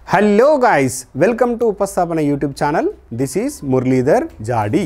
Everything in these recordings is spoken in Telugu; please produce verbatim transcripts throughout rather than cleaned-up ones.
Hello guys, welcome to Upasthapana YouTube channel. This is Muralidhar Jadi.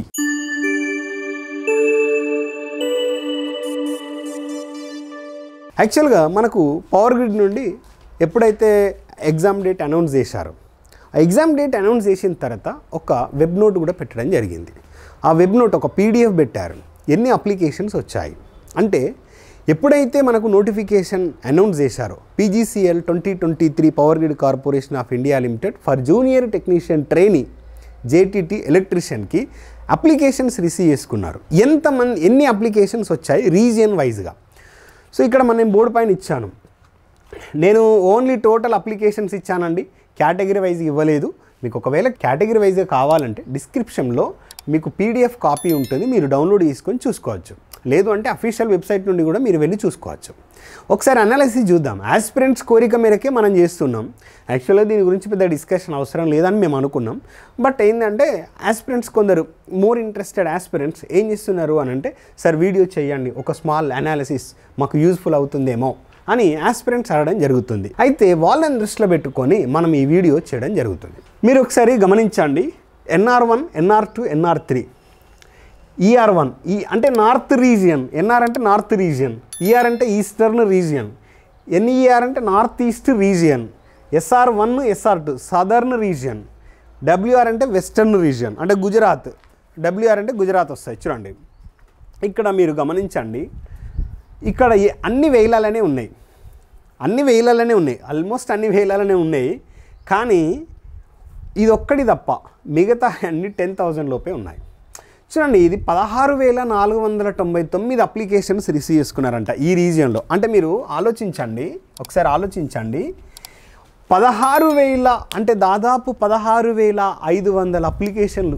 Actually ga manaku power grid nundi eppudaithe exam date announce chesaro aa exam date announce chesin tarata oka web note kuda pettadam jarigindi. Aa web note oka P D F pettaru. Enni applications vachayi ante ఎప్పుడైతే మనకు నోటిఫికేషన్ అనౌన్స్ చేశారో P G C L twenty twenty-three power grid corporation of India limited for junior technician trainee J T T ఎలక్ట్రీషియన్కి అప్లికేషన్స్ రిసీవ్ చేసుకున్నారు. ఎంతమంది ఎన్ని అప్లికేషన్స్ వచ్చాయి రీజియన్ వైజ్గా. సో ఇక్కడ మనం బోర్డు పైన ఇచ్చాను. నేను ఓన్లీ టోటల్ అప్లికేషన్స్ ఇచ్చానండి, కేటగిరీ వైజ్ ఇవ్వలేదు. మీకు ఒకవేళ కేటగిరీ వైజ్గా కావాలంటే డిస్క్రిప్షన్లో మీకు పీడిఎఫ్ కాపీ ఉంటుంది, మీరు డౌన్లోడ్ చేసుకొని చూసుకోవచ్చు. లేదు అంటే అఫీషియల్ వెబ్సైట్ నుండి కూడా మీరు వెళ్ళి చూసుకోవచ్చు. ఒకసారి అనాలిసిస్ చూద్దాం. ఆస్పిరెంట్స్ కోరిక మేరకే మనం చేస్తున్నాం. యాక్చువల్గా దీని గురించి పెద్ద డిస్కషన్ అవసరం లేదని మేము అనుకున్నాం. బట్ ఏంటంటే ఆస్పిరెంట్స్ కొందరు మోర్ ఇంట్రెస్టెడ్ ఆస్పిరెంట్స్ ఏం చేస్తున్నారు అని అంటే, సార్ వీడియో చేయండి, ఒక స్మాల్ అనాలిసిస్ మాకు యూజ్ఫుల్ అవుతుందేమో అని ఆస్పిరెంట్స్ అడగడం జరుగుతుంది. అయితే వాళ్ళని దృష్టిలో పెట్టుకొని మనం ఈ వీడియో చేయడం జరుగుతుంది. మీరు ఒకసారి గమనించండి. N R one, N R two, N R three, E R one ఈ అంటే నార్త్ రీజియన్, N R అంటే నార్త్ రీజియన్, E R అంటే eastern region, N E R అంటే north east region, S R one, S R two southern region, W R అంటే వెస్టర్న్ రీజియన్ అంటే గుజరాత్, W R అంటే గుజరాత్ వస్తాయి. చూడండి ఇక్కడ మీరు గమనించండి, ఇక్కడ అన్ని వేలాలనే ఉన్నాయి, అన్ని వేలాలనే ఉన్నాయి, ఆల్మోస్ట్ అన్ని వేలాలనే ఉన్నాయి. కానీ ఇది ఒక్కటి తప్ప మిగతా అన్ని టెన్ థౌజండ్ లోపే ఉన్నాయి. చూడండి ఇది పదహారు వేల నాలుగు వందల తొంభై తొమ్మిది అప్లికేషన్స్ రిసీవ్ చేసుకున్నారంట ఈ రీజియన్లో. అంటే మీరు ఆలోచించండి, ఒకసారి ఆలోచించండి. పదహారు వేల అంటే దాదాపు పదహారు వేల ఐదు వందల అప్లికేషన్లు,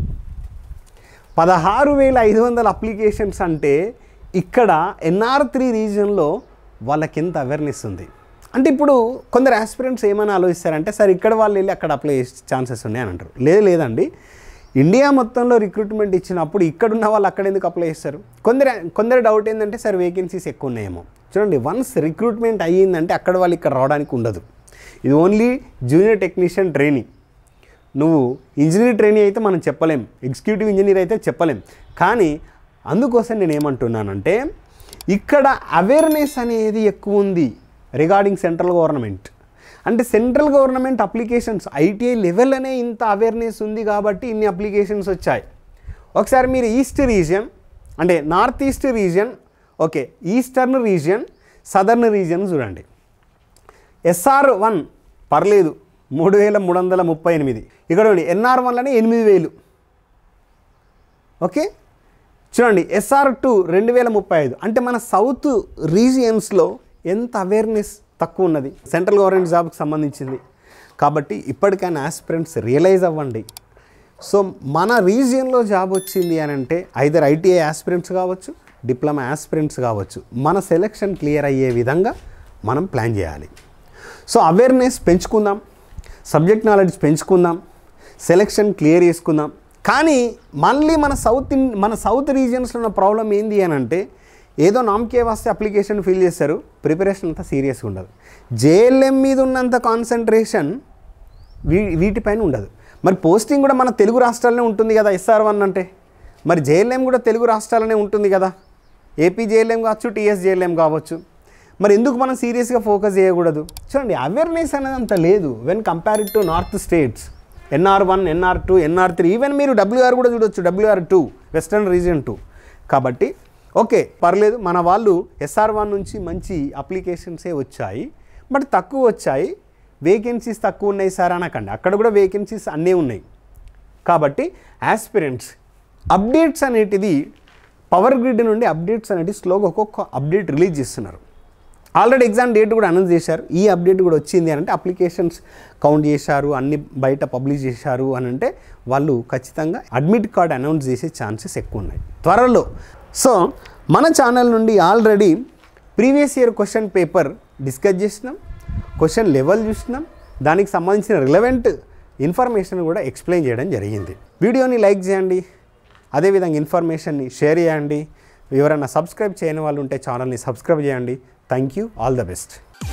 పదహారు వేల ఐదు వందల అప్లికేషన్స్ అంటే ఇక్కడ N R three రీజియన్లో వాళ్ళకి ఎంత అవేర్నెస్ ఉంది అంటే, ఇప్పుడు కొందరు ఆస్పిరెంట్స్ ఏమైనా ఆలోచిస్తారంటే, సార్ ఇక్కడ వాళ్ళు వెళ్ళి అక్కడ అప్లై చేసే ఛాన్సెస్ ఉన్నాయి అని అంటారు. లేదు లేదండి, ఇండియా మొత్తంలో రిక్రూట్మెంట్ ఇచ్చినప్పుడు ఇక్కడున్న వాళ్ళు అక్కడ ఎందుకు అప్లై చేస్తారు? కొందరు కొందరు డౌట్ ఏంటంటే, సార్ వేకెన్సీస్ ఎక్కువ ఉన్నాయేమో. చూడండి వన్స్ రిక్రూట్మెంట్ అయ్యిందంటే అక్కడ వాళ్ళు ఇక్కడ రావడానికి ఉండదు. ఇది ఓన్లీ జూనియర్ టెక్నీషియన్ ట్రైనింగ్. నువ్వు ఇంజనీర్ ట్రైనింగ్ అయితే మనం చెప్పలేం, ఎగ్జిక్యూటివ్ ఇంజనీర్ అయితే చెప్పలేం. కానీ అందుకోసం నేను ఏమంటున్నానంటే, ఇక్కడ అవేర్నెస్ అనేది ఎక్కువ ఉంది రిగార్డింగ్ సెంట్రల్ గవర్నమెంట్. అంటే central government applications ITI level అనే ఇంత అవేర్నెస్ ఉంది కాబట్టి ఇన్ని అప్లికేషన్స్ వచ్చాయి. ఒకసారి మీరు ఈస్ట్ రీజియన్ అంటే north east region, okay eastern region, southern region చూడండి. S R one పర్లేదు మూడు వేల మూడు వందల ముప్పై ఎనిమిది ఇక్కడ చూడండి. N R one లోనే ఎనిమిది వేలు. ఓకే చూడండి S R two రెండు వేల ముప్పై ఐదు. అంటే మన సౌత్ రీజియన్స్లో ఎంత అవేర్నెస్ తక్కువ ఉన్నది సెంట్రల్ గవర్నమెంట్ జాబ్కి సంబంధించింది. కాబట్టి ఇప్పటికైనా ఆస్పిరెంట్స్ రియలైజ్ అవ్వండి. సో మన రీజియన్లో జాబ్ వచ్చింది అని అంటే ఐదర్ ఐటీఐ ఆస్పిరెంట్స్ కావచ్చు, డిప్లొమా ఆస్పిరెంట్స్ కావచ్చు, మన సెలెక్షన్ క్లియర్ అయ్యే విధంగా మనం ప్లాన్ చేయాలి. సో అవేర్నెస్ పెంచుకుందాం, సబ్జెక్ట్ నాలెడ్జ్ పెంచుకుందాం, సెలెక్షన్ క్లియర్ చేసుకుందాం. కానీ మళ్ళీ మన సౌత్ మన సౌత్ రీజియన్స్లో ఉన్న ప్రాబ్లం ఏంది అని అంటే, ఏదో నామకే వస్తే అప్లికేషన్ ఫిల్ చేస్తారు, ప్రిపరేషన్ అంతా సీరియస్గా ఉండదు. జేఎల్ఎం మీద ఉన్నంత కాన్సన్ట్రేషన్ వీ వీటిపైన ఉండదు. మరి పోస్టింగ్ కూడా మన తెలుగు రాష్ట్రాలనే ఉంటుంది కదా S R one అంటే, మరి జేఎల్ఎం కూడా తెలుగు రాష్ట్రాలనే ఉంటుంది కదా. ఏపీ జేఎల్ఎం కావచ్చు, టీఎస్ జేఎల్ఎం కావచ్చు. మరి ఎందుకు మనం సీరియస్గా ఫోకస్ చేయకూడదు? చూడండి అవేర్నెస్ అనేది అంత లేదు when compared to north states. N R one, N R two, N R three, even మీరు W R కూడా చూడొచ్చు, W R two western region too. కాబట్టి ఓకే పర్లేదు, మన వాళ్ళు S R one నుంచి మంచి అప్లికేషన్సే వచ్చాయి, బట్ తక్కువ వచ్చాయి, వేకెన్సీస్ తక్కువ ఉన్నాయి సార్ అనకండి. అక్కడ కూడా వేకెన్సీస్ అన్నీ ఉన్నాయి. కాబట్టి ఆస్పిరెంట్స్ అప్డేట్స్ అనేటిది పవర్ గ్రిడ్ నుండి అప్డేట్స్ అనేటివి స్లోగా ఒక్కొక్క అప్డేట్ రిలీజ్ చేస్తున్నారు. ఆల్రెడీ ఎగ్జామ్ డేట్ కూడా అనౌన్స్ చేశారు. ఈ అప్డేట్ కూడా వచ్చింది అని అంటే అప్లికేషన్స్ కౌంట్ చేశారు, అన్ని బయట పబ్లిష్ చేశారు అని అంటే వాళ్ళు ఖచ్చితంగా అడ్మిట్ కార్డ్ అనౌన్స్ చేసే ఛాన్సెస్ ఎక్కువ ఉన్నాయి త్వరలో. సో మన ఛానల్ నుండి already previous year question paper discuss చేసినాం, క్వశ్చన్ లెవెల్ చూసినాం, దానికి సంబంధించిన రిలవెంట్ ఇన్ఫర్మేషన్ కూడా ఎక్స్ప్లెయిన్ చేయడం జరిగింది. వీడియోని లైక్ చేయండి, అదేవిధంగా ఇన్ఫర్మేషన్ని షేర్ చేయండి. ఎవరైనా సబ్స్క్రైబ్ చేయని వాళ్ళు ఉంటే ఛానల్ని సబ్స్క్రైబ్ చేయండి. Thank you, all the best.